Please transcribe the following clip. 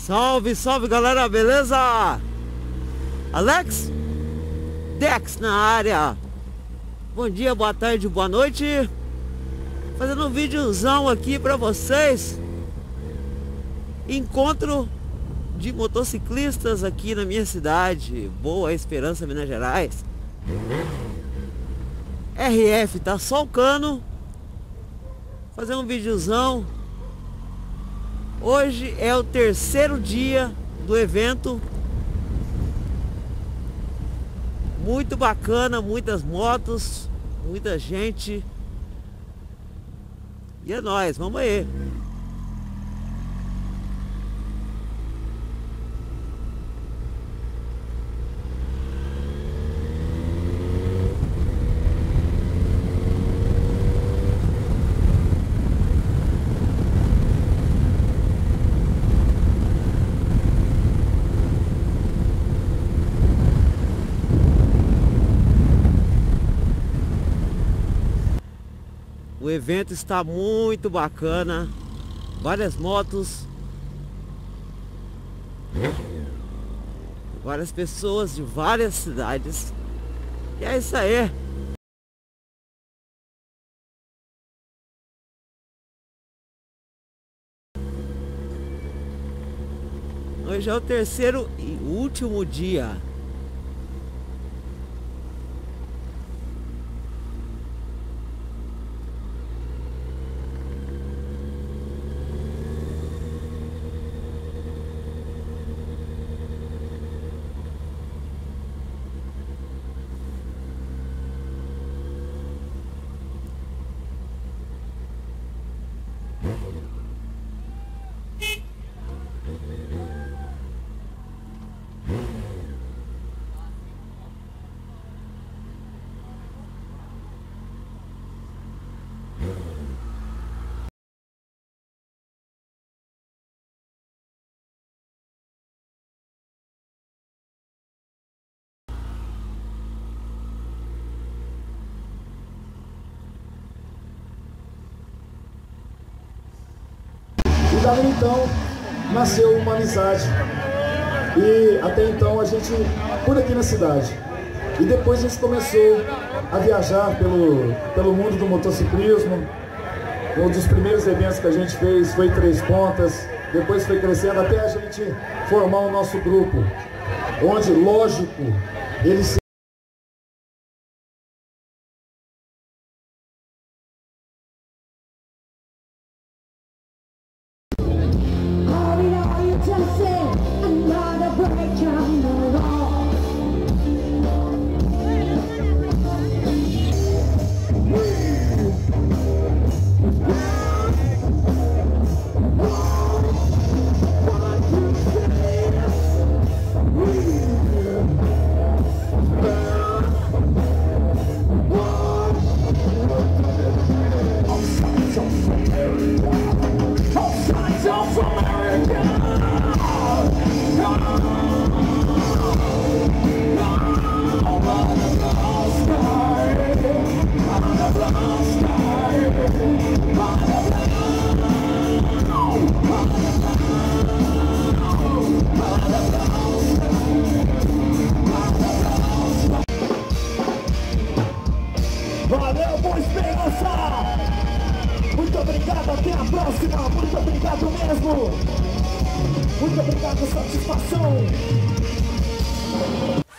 Salve, salve galera, beleza? Alex Dex na área. Bom dia, boa tarde, boa noite. Fazendo um videozão aqui pra vocês. Encontro de motociclistas aqui na minha cidade, Boa Esperança, Minas Gerais. RF tá solcando. Fazer um videozão. Hoje é o terceiro dia do evento. Muito bacana, muitas motos, muita gente. E é nóis, vamos aí. O evento está muito bacana, várias motos, várias pessoas de várias cidades. E é isso aí. Hoje é o terceiro e último dia. E daí então nasceu uma amizade, e até então a gente, por aqui na cidade, e depois a gente começou a viajar pelo mundo do motociclismo. Um dos primeiros eventos que a gente fez foi Três Pontas, depois foi crescendo até a gente formar o nosso grupo, onde, lógico, eles se Valeu, Boa Esperança! Muito obrigado, até a próxima! Muito obrigado mesmo! Muito obrigado, satisfação!